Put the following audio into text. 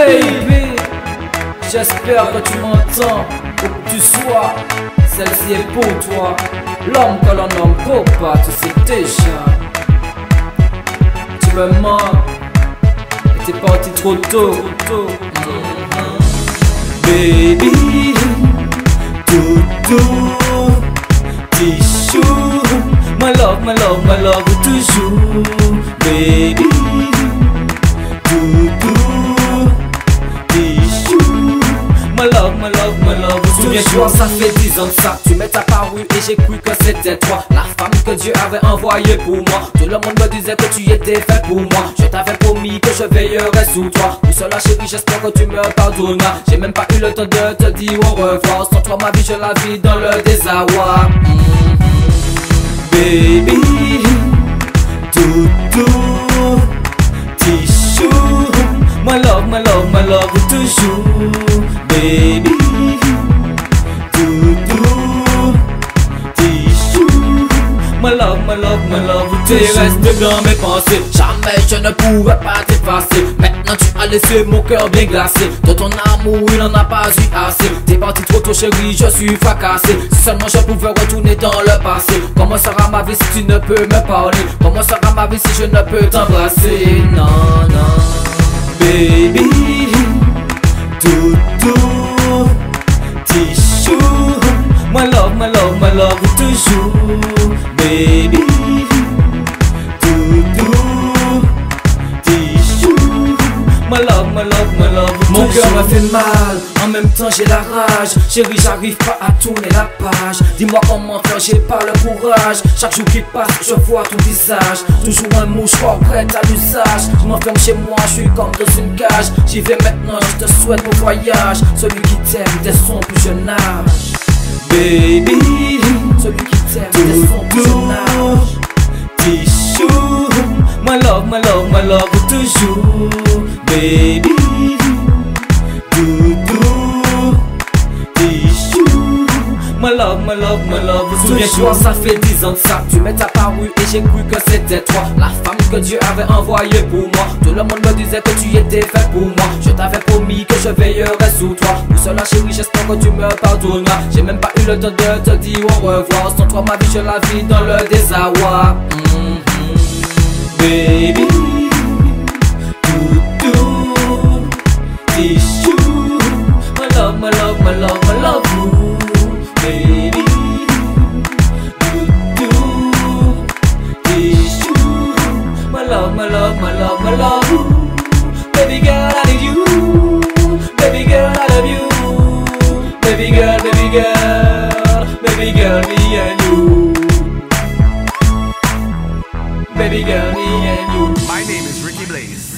baby. J'espère que tu m'entends, où que tu sois. Celle-ci est pour toi. L'homme que l'on nomme Copa, tu sais déjà. Tu me manques et t'es parti trop tôt. Baby, doudou, tichou, my love, toujours. Baby, doudou, tichou, my love, souviens-toi, ça fait 10 ans de ça. Tu mets ta parure et j'ai cru que c'était toi, la femme que Dieu avait envoyée pour moi. Tout le monde me disait que tu étais fait pour moi. Je t'avais promis que je veillerais sous toi. Pour cela chérie, j'espère que tu me pardonneras. J'ai même pas eu le temps de te dire au revoir. Sans toi ma vie je la vis dans le désarroi. Baby, doudou, tichou, my love, toujours. Baby, doudou, tichou, my love, tu restes dans mes pensées. Jamais je ne pourrais pas t'effacer. Maintenant tu as laissé mon cœur bien glacé. De ton amour il n'en a pas eu assez. T'es parti trop tôt chérie, je suis fracassé. Si seulement je pouvais retourner dans le passé. Comment sera ma vie si tu ne peux me parler? Comment sera ma vie si je ne peux t'embrasser? Non, non. Baby, doudou, tichou, my love, toujours. Baby, doudou, tichou, my love, mon cœur me fait mal, en même temps j'ai la rage. Chérie, j'arrive pas à tourner la page. Dis-moi comment faire, j'ai pas le courage. Chaque jour qui passe, je vois ton visage. Toujours un mouchoir prêt à l'usage. Je m'enferme chez moi, je suis comme dans une cage. J'y vais maintenant, je te souhaite bon voyage. Celui qui t'aime dès son plus jeune âge. Baby, celui qui t'aime dès son plus jeune âge. Tichou, my love, toujours. Baby, doudou, tichou, my love, souviens-toi, ça fait 10 ans de ça. Tu mets ta parure et j'ai cru que c'était toi, la femme que Dieu avait envoyée pour moi. Tout le monde me disait que tu étais fait pour moi. Je t'avais promis que je veillerais sous toi. Pour cela chérie, j'espère que tu me pardonneras. J'ai même pas eu le temps de te dire au revoir. Sans toi ma vie je la vis dans le désarroi. Baby, doudou, tichou, my love, baby, doudou, tichou, my love, baby girl I need you, baby girl I love you, baby girl, me and you, baby girl, me and you. My name is Ricky Blaze.